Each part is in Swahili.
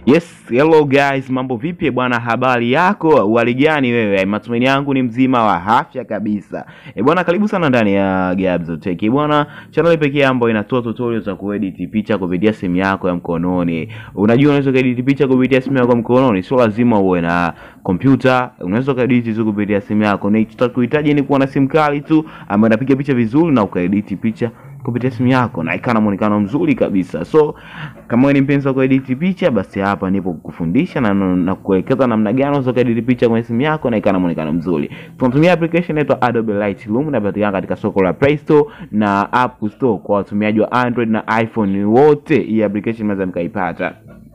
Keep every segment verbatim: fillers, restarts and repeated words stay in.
Yes, hello guys, mambo vipi bwana, habari yako? Hali gani wewe? Matumaini yangu ni mzima wa afya kabisa. Eh bwana, karibu sana ndani ya Gabzo Tech. Bwana, channel pekee ambayo inatoa tutorials za kuedit picha kupitia simu yako ya mkononi. Unajua unaweza kuedit picha kupitia simu yako ya mkononi, sio lazima uwe na kompyuta. Unaweza kuedit tu kupitia simu yako. Na itakuhitaji ni kuwa na simu kali tu ambayo inapiga picha vizuri na ukaedit picha kupitia simu yako na ikana muonekano mzuri kabisa. So kama wewe ni mpenzi wa kuedit picha, basi hapa nipo kukufundisha na na kuelekeza namna gani unaweza kuedit picha kwenye simu yako na ikana muonekano mzuri. Tunatumia application inaitwa Adobe Lightroom na inapatikana katika soko la Play Store na App Store kwa watumiaji wa Android na iPhone wote. Hii application mnaweza mkaipata.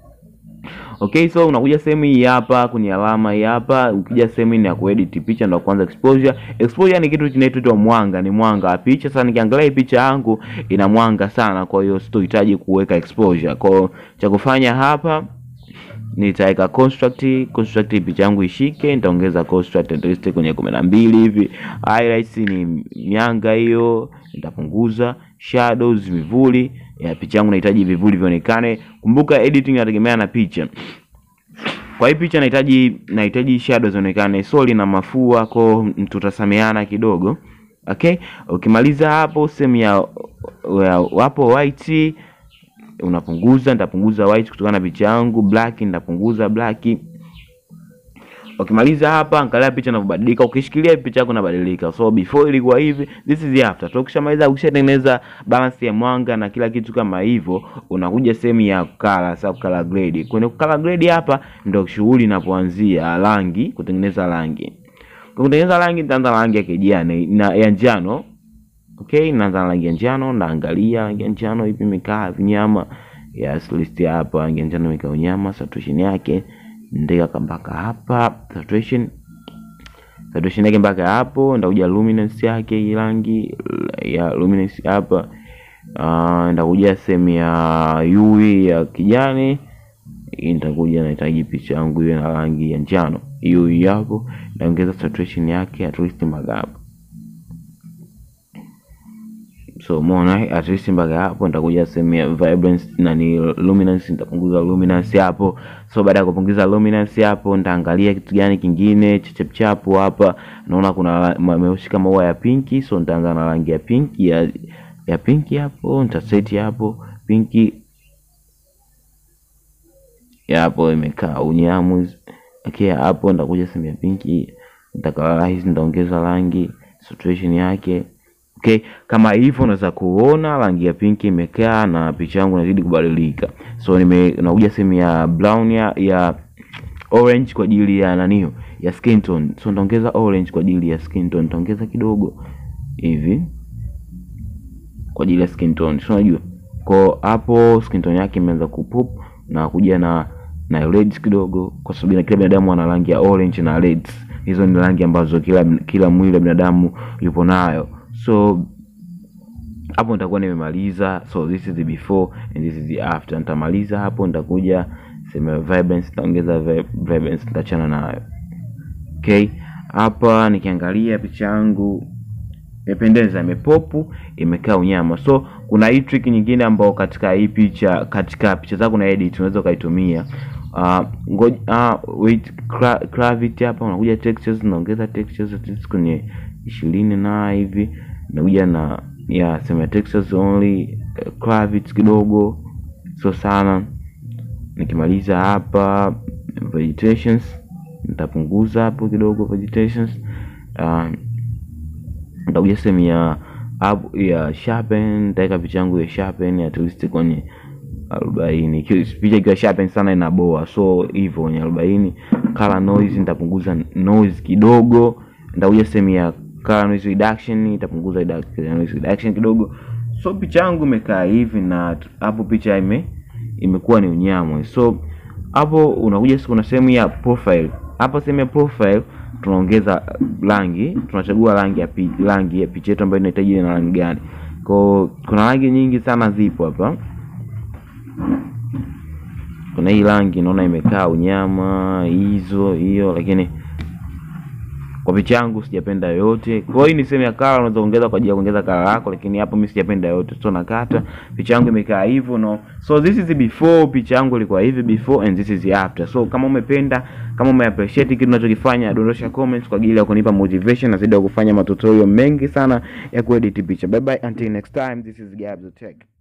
Okay, so unakuja sehemu hii hapa kwenye alama hii hapa, ukija sehemu ya kuedit picha ndio kwanza exposure. Exposure ni kitu kinaitwa mwanga, ni mwanga wa picha. Sasa nikiangalia picha yangu ina mwanga sana, kwa hiyo sitohitaji kuweka exposure. Kwa hiyo cha kufanya hapa nitaweka construct, construct picha yangu ishike, nitaongeza construct at least kwenye kumi na mbili hivi. Highlights ni mianga hiyo, nitapunguza shadows, vivuli. Ya picha yangu nahitaji vivuli vionekane. Kumbuka editing inategemea na picha. Kwa hii picha nahitaji nahitaji shadows zionekane, soli na mafua, kwa tutasameana kidogo. Okay? Ukimaliza hapo sehemu ya hapo white unapunguza, nitapunguza white kutokana na picha yangu. Black nitapunguza black. Ukimaliza hapa angalia picha inavyobadilika. Ukishikilia picha yako inabadilika. So before ilikuwa hivi, this is the after. Tukishamaliza ukishatengeneza balance ya mwanga na kila kitu kama hivyo, unakuja sehemu ya color, sub color grade. Kwenye color grade hapa ndio shughuli inapoanzia, rangi, kutengeneza rangi. Kutengeneza rangi nitaanza rangi ya kijani na ya njano. Okay, naanza rangi ya njano, naangalia rangi ya njano ipi imekaa vinyama. Yes, list hapa rangi ya njano imekaa unyama, saturation yake ndeka mpaka hapa, saturation saturation yake mpaka hapo. Ndakuja luminance yake, hii rangi ya luminance hapa. Uh, ndakuja sehemu ya U V ya kijani, nitakuja nahitaji picha yangu iwe na rangi ya njano, hiyo hapo. Naongeza saturation yake at least mpaka hapo. So umeona at least mpaka hapo. Nitakuja sehemu ya vibrance na ni luminance, nitapunguza luminance hapo. So baada ya kupunguza luminance hapo, nitaangalia kitu gani kingine chap chap hapa. Naona kuna meusi kama maua ya pinki, so nitaanza na rangi ya pinki ya ya pinki hapo. Nitaset hapo pinki ya hapo imekaa unyamu. Okay, hapo nitakuja sehemu ya pinki, nitacolorize, nitaongeza rangi, saturation yake. Okay, kama hivyo unaweza kuona rangi ya pinki imekaa na picha yangu inazidi kubadilika. So nime nakuja sehemu ya brown ya, ya orange kwa ajili ya nanio ya skin tone. So nitaongeza orange kwa ajili ya skin tone, nitaongeza kidogo hivi kwa ajili ya skin tone. So unajua kwa hapo skin tone yake imeanza kupop na kuja na na reds kidogo, kwa sababu kila binadamu ana rangi ya orange na reds. Hizo ni rangi ambazo kila kila mwili wa binadamu yupo nayo. So hapo nitakuwa nimemaliza. So this is the before and this is the after. Nitamaliza hapo, nitakuja sema vibrance, nitaongeza vibrance, nitachana nayo. Okay, hapa nikiangalia picha yangu imependeza, imepopu, imekaa unyama. So kuna hii trick nyingine ambayo katika hii picha, katika picha zako na edit unaweza kaitumia. Uh, ngoja uh, wait gravity hapa, unakuja textures, unaongeza textures at kwenye ishirini na hivi. Nakuja na ya sema textures only, uh, gravity kidogo, so sana. Nikimaliza hapa vegetations, nitapunguza hapo kidogo vegetations. Uh, nitakuja sema ya up ya sharpen, nitaweka picha yangu ya sharpen at least kwenye arobaini. Picha ikiwa sharpen sana inaboa, so hivyo kwenye arobaini. Color noise nitapunguza noise kidogo. Nitakuja sehemu ya color noise reduction, nitapunguza noise reduction kidogo. So picha yangu imekaa hivi na hapo picha ime imekuwa ni unyamwe. So hapo unakuja kuna sehemu ya profile. Hapo sehemu ya profile tunaongeza rangi, tunachagua rangi ya picha, rangi ya picha yetu ambayo inahitaji na rangi gani. Kwa kuna rangi nyingi sana zipo hapa. Kuna hii rangi naona imekaa unyama hizo hiyo, lakini Kwa picha yangu sijapenda yote. Kwa hiyo ni sehemu ya color, unaweza ongeza kwa ajili ya kuongeza color yako, lakini hapo mimi sijapenda yote. So nakata picha yangu imekaa hivyo no. So this is the before, picha yangu ilikuwa hivi before and this is the after. So kama umependa, kama ume appreciate kitu ninachokifanya, dondosha comments kwa ajili ya kunipa motivation na zaidi ya kufanya matutorial mengi sana ya kuedit picha. Bye bye until next time. This is Gabs Tech.